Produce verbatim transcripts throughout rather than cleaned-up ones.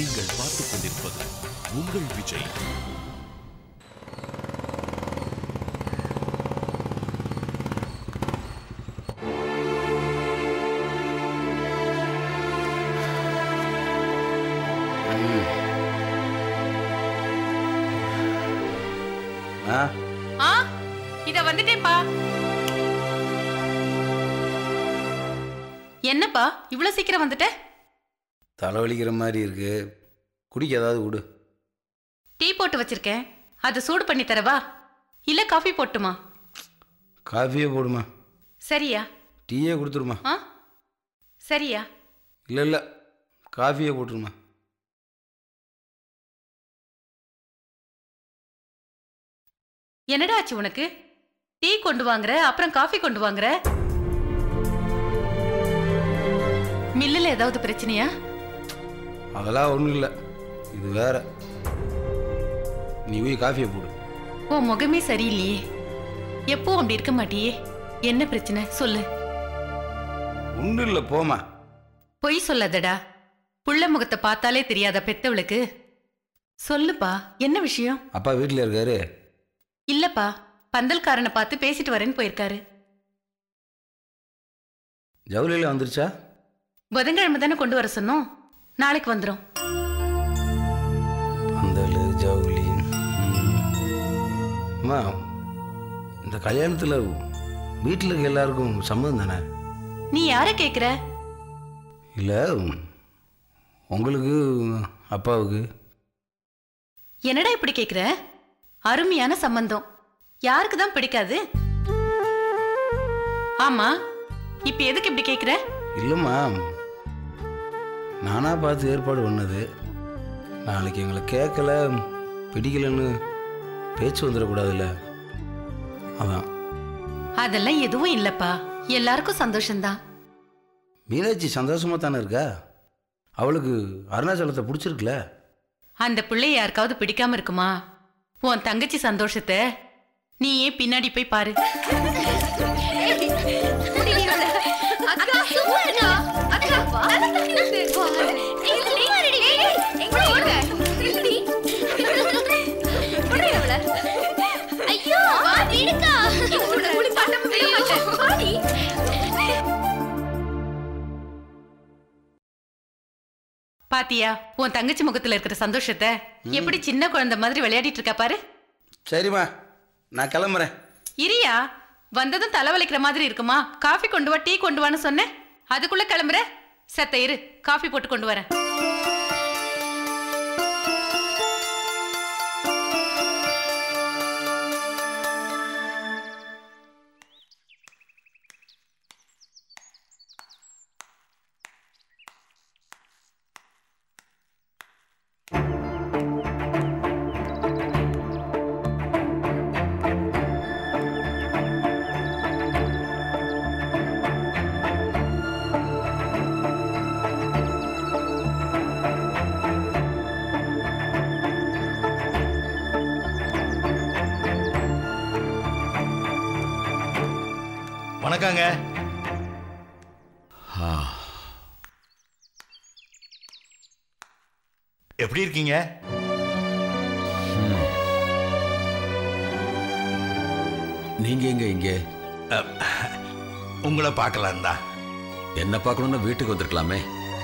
நீங்கள் பார்த்துக் கொண்டிருப்பது உங்கள் விஜய். இத வந்துட்டேன்பா. என்னப்பா இவ்வளவு சீக்கிரம் வந்துட்ட? தலைவலிக்கிற மாதிரி இருக்கு, குடிக்க ஏதாவது விடு. டீ போட்டு வச்சிருக்கேன், அதை சூடு பண்ணி தரவா இல்ல காஃபி போட்டுமா? காஃபியே போடுமா. சரியா? டீயே கொடுத்துருமா. ஆ சரியா? இல்லை இல்லை காஃபியே போட்டுருமா. என்னடா ஆச்சு உனக்கு? டீ கொண்டு வாங்குற, அப்புறம் காஃபி கொண்டு வாங்குற. மில்லுல ஏதாவது பிரச்சனையா? அதெல்லாம் ஒன்றும் இல்லை, இது வேற. நீ போய் காஃபியை போடு. ஓ முகமே சரியில்லையே, எப்போ அப்படி இருக்க மாட்டியே, என்ன பிரச்சனை சொல்லு. ஒன்றும் இல்லை போமா. பொய் சொல்லாதடா, புள்ள முகத்தை பார்த்தாலே தெரியாத பெத்தவளுக்கு. சொல்லுப்பா என்ன விஷயம்? அப்பா வீட்டில் இருக்காரு? இல்லப்பா, பந்தல்காரனை பார்த்து பேசிட்டு வரேன்னு போயிருக்காரு. ஜவுளியில வந்துருச்சா? புதன்கிழமை தானே கொண்டு வர சொன்னோம், நாளைக்கு வந்துடும். பந்தல் ஜவுளி. அம்மா இந்த கல்யாணத்தில் வீட்டில் இருக்க எல்லாருக்கும் சம்மதம் தானே? நீ யாரை கேட்குற? இல்லை உங்களுக்கு அப்பாவுக்கு. என்னடா இப்படி கேட்குற? அருமையான சம்பந்தம், யாருக்கு தான் பிடிக்காது? ஆமா இப்ப எதுக்கு இப்படி கேட்குற? இல்லைம்மா, நானா பார்த்து ஏற்பாடு பண்ணது. நாளைக்கு எங்களை கேட்கல பிடிக்கலன்னு பேச்சு வந்துடக்கூடாதுல்ல, அதான். அதெல்லாம் எதுவும் இல்லப்பா, எல்லாருக்கும் சந்தோஷம்தான். மீனாட்சி சந்தோஷமா தானே இருக்கா? அவளுக்கு அருணாச்சலத்தை பிடிச்சிருக்குல. அந்த பிள்ளை யாருக்காவது பிடிக்காம இருக்குமா? உன் தங்கச்சி சந்தோஷத்தை நீயே பின்னாடி போய் பாரு. பாத்தியா உன் தங்கச்சி முகத்துல இருக்கிற சந்தோஷத்தை? எப்படி சின்ன குழந்தை மாதிரி விளையாடிட்டு இருக்கா பாரு. சரிம்மா நான் கிளம்புறேன். இரியா, வந்ததும் தலைவலிக்கிற மாதிரி இருக்குமா? காஃபி கொண்டு வா, டீ கொண்டு வான்னு சொன்னேன், அதுக்குள்ள கிளம்புற. சத்த இரு, காஃபி போட்டு கொண்டு வரேன். வணக்கங்க. எப்படி இருக்கீங்க? நீங்க எங்க இங்க? உங்களை பார்க்கலாம் தான். என்ன பார்க்கணும்னா வீட்டுக்கு வந்திருக்கலாமே.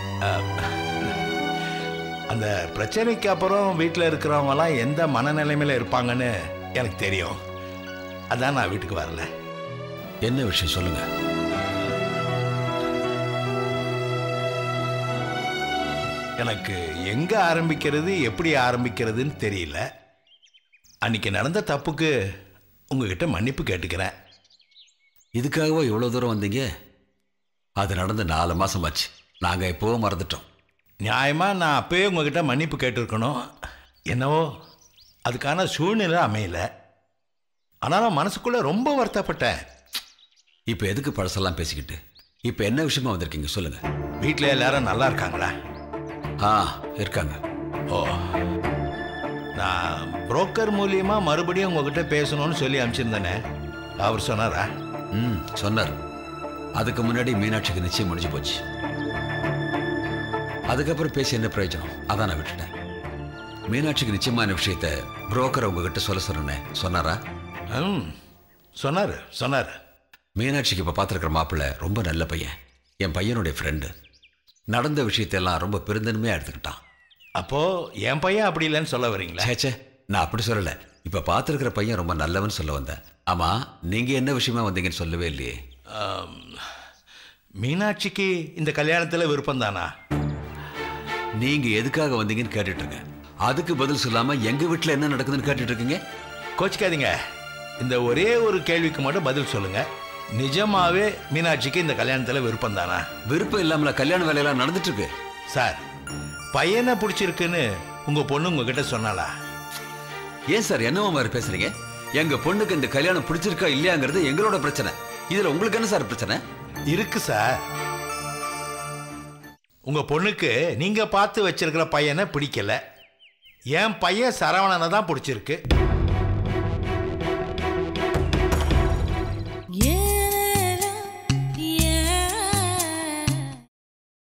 அந்த பிரச்சனைக்கு அப்புறம் வீட்டில் இருக்கிறவங்கலாம் எந்த மனநிலைமையில் இருப்பாங்கன்னு எனக்கு தெரியும், அதான் நான் வீட்டுக்கு வரல. என்ன விஷயம் சொல்லுங்க. எனக்கு எங்க ஆரம்பிக்கிறது எப்படி ஆரம்பிக்கிறதுன்னு தெரியல. அன்னைக்கு நடந்த தப்புக்கு உங்ககிட்ட மன்னிப்பு கேட்டுக்கிறேன். இதுக்காகவா இவ்வளோ தூரம் வந்தீங்க? அது நடந்து நாலு மாசம் ஆச்சு, நாங்கள் எப்போவும் மறந்துட்டோம். நியாயமா நான் அப்பவே உங்ககிட்ட மன்னிப்பு கேட்டிருக்கணும். என்னவோ அதுக்கான சூழ்நிலை அமையல. ஆனாலும் மனசுக்குள்ள ரொம்ப வருத்தப்பட்டேன். இப்போ எதுக்கு பழசெல்லாம் பேசிக்கிட்டு? இப்போ என்ன விஷயமா வந்திருக்கீங்க சொல்லுங்க. வீட்டில் எல்லாரும் நல்லா இருக்காங்களா? ஆ இருக்காங்க. ஓ, நான் புரோக்கர் மூலியமா மறுபடியும் உங்ககிட்ட பேசணும்னு சொல்லி அனுப்பிச்சிருந்தேனே, அவர் சொன்னாரா? ம் சொன்னார். அதுக்கு முன்னாடி மீனாட்சிக்கு நிச்சயம் முடிஞ்சு போச்சு. அதுக்கப்புறம் பேசி என்ன பிரயோஜனம், அதான் நான் விட்டுட்டேன். மீனாட்சிக்கு நிச்சயமான விஷயத்த புரோக்கர் உங்ககிட்ட சொல்ல சொன்னேன், சொன்னாரா? ம் சொன்னார் சொன்னார். மீனாட்சிக்கு இப்போ பார்த்துருக்கிற மாப்பிள்ளை ரொம்ப நல்ல பையன், என் பையனுடைய ஃப்ரெண்டு. நடந்த விஷயத்தெல்லாம் ரொம்ப பெருந்தன்மையாக எடுத்துக்கிட்டான். அப்போது என் பையன் அப்படி இல்லைன்னு சொல்ல வரீங்களா? சேச்சே, நான் அப்படி சொல்லலை. இப்போ பார்த்துருக்கிற பையன் ரொம்ப நல்லவன் சொல்ல வந்தேன். ஆமாம், நீங்கள் என்ன விஷயமா வந்தீங்கன்னு சொல்லவே இல்லையே. மீனாட்சிக்கு இந்த கல்யாணத்தில் விருப்பம் தானா? நீங்கள் எதுக்காக வந்தீங்கன்னு கேட்டுட்ருங்க. அதுக்கு பதில் சொல்லாமல் எங்கள் வீட்டில் என்ன நடக்குதுன்னு கேட்டுட்ருக்கீங்க. கோச்சிக்காதீங்க, இந்த ஒரே ஒரு கேள்விக்கு மட்டும் பதில் சொல்லுங்க. நிஜமாவே மீனாட்சிக்கு இந்த கல்யாணத்தில் விருப்பம் தானா? விருப்பம் இல்லாமல கல்யாண வேலையெல்லாம் நடந்துட்டு இருக்கு சார். பையனை பிடிச்சிருக்குன்னு உங்க பொண்ணு உங்ககிட்ட சொன்னாலா? ஏன் சார் என்னவோ மாதிரி பேசுறீங்க? எங்க பொண்ணுக்கு இந்த கல்யாணம் பிடிச்சிருக்கா இல்லையாங்கிறது எங்களோட பிரச்சனை. இதுல உங்களுக்கு என்ன சார் பிரச்சனை? இருக்கு சார். உங்க பொண்ணுக்கு நீங்க பார்த்து வச்சிருக்கிற பையனை பிடிக்கல. என் பையன் சரவணனை தான் பிடிச்சிருக்கு.